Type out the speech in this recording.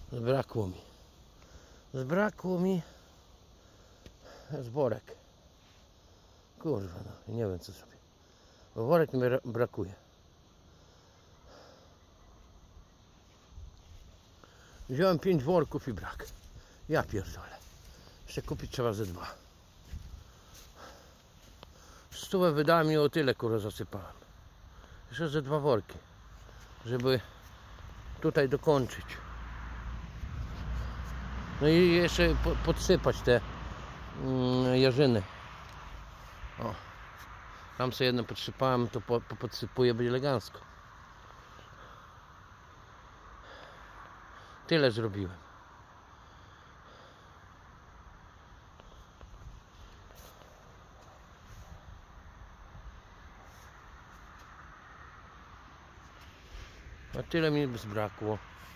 Zbrakło mi worek. Kurwa, no, nie wiem co zrobię. Bo worek mi brakuje. Wziąłem 5 worków i brak. Ja pierdolę. Jeszcze kupić trzeba ze 2. 100 wydałem i o tyle kurwa zasypałem. Jeszcze ze 2 worki. Żeby tutaj dokończyć. No i jeszcze podsypać te jarzyny. O. Tam sobie jedno podsypałem, to podsypuję, będzie elegancko. Tyle zrobiłem. A tyle mi zbrakło.